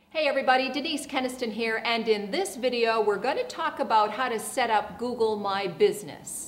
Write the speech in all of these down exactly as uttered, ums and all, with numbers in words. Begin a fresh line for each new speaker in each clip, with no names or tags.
Hey everybody, Denise Keniston here, and in this video we're going to talk about how to set up Google My Business.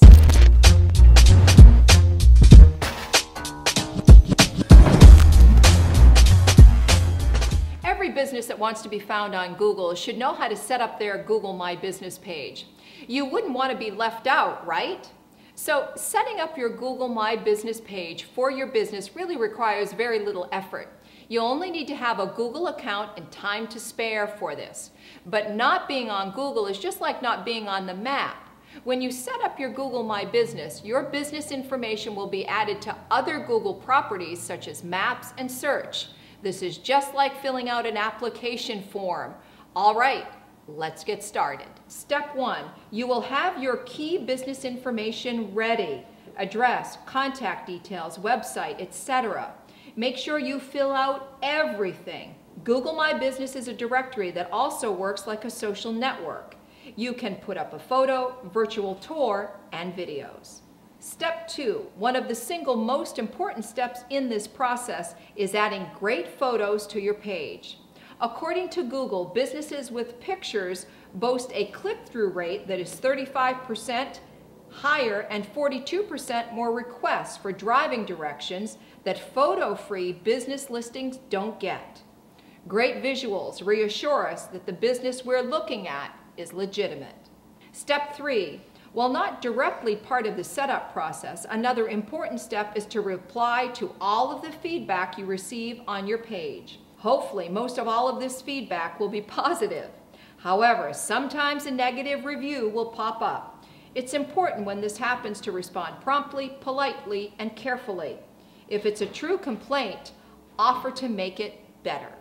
Every business that wants to be found on Google should know how to set up their Google My Business page. You wouldn't want to be left out, right? So setting up your Google My Business page for your business really requires very little effort. You only need to have a Google account and time to spare for this. But not being on Google is just like not being on the map. When you set up your Google My Business, your business information will be added to other Google properties such as Maps and Search. This is just like filling out an application form. All right, let's get started. Step one, you will have your key business information ready. Address, contact details, website, et cetera. Make sure you fill out everything. Google My Business is a directory that also works like a social network. You can put up a photo, virtual tour, and videos. Step two, one of the single most important steps in this process is adding great photos to your page. According to Google, businesses with pictures boast a click-through rate that is thirty-five percent higher and forty-two percent more requests for driving directions that photo-free business listings don't get. Great visuals reassure us that the business we're looking at is legitimate. Step three, while not directly part of the setup process, another important step is to reply to all of the feedback you receive on your page. Hopefully, most of all of this feedback will be positive. However, sometimes a negative review will pop up. It's important when this happens to respond promptly, politely, and carefully. If it's a true complaint, offer to make it better.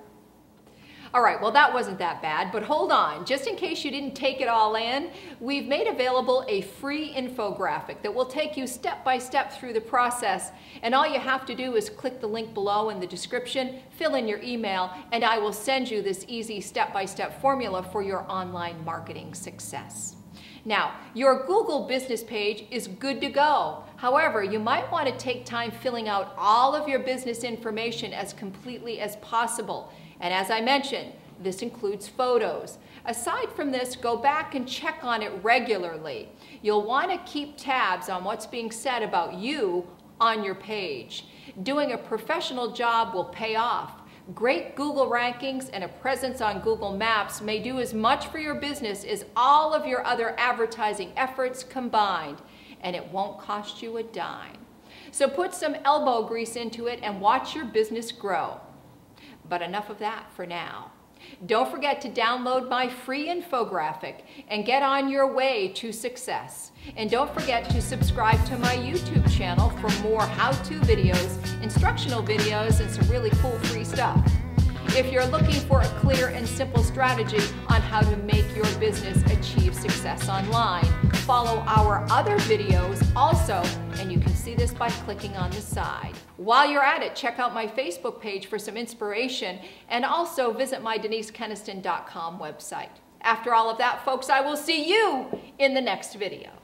All right, well that wasn't that bad, but hold on. Just in case you didn't take it all in, we've made available a free infographic that will take you step by step through the process, and all you have to do is click the link below in the description, fill in your email, and I will send you this easy step-by-step formula for your online marketing success. Now, your Google business page is good to go. However, you might want to take time filling out all of your business information as completely as possible. And as I mentioned, this includes photos. Aside from this, go back and check on it regularly. You'll want to keep tabs on what's being said about you on your page. Doing a professional job will pay off. Great Google rankings and a presence on Google Maps may do as much for your business as all of your other advertising efforts combined, and it won't cost you a dime. So put some elbow grease into it and watch your business grow. But enough of that for now. Don't forget to download my free infographic and get on your way to success. And don't forget to subscribe to my YouTube channel for more how-to videos, instructional videos, and some really cool free stuff. If you're looking for a clear and simple strategy on how to make your business achieve success online, follow our other videos also, and you can see this by clicking on the side. While you're at it, check out my Facebook page for some inspiration, and also visit my denise keniston dot com website. After all of that, folks, I will see you in the next video.